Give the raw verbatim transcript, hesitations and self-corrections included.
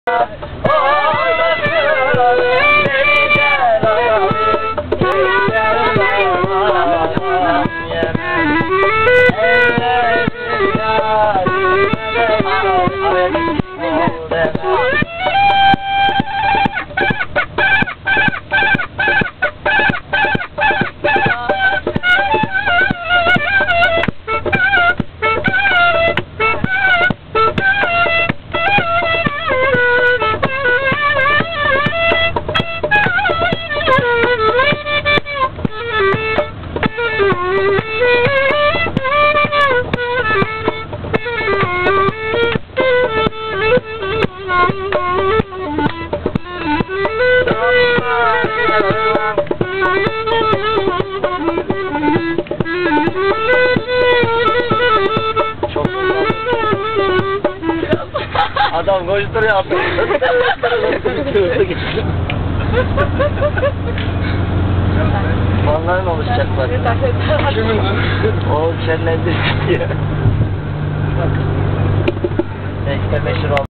Adam koşturuyor atıyor. Fanların oluşacaklar. Kimin lan? O şenlendir diye. Neyse meşhur oldu.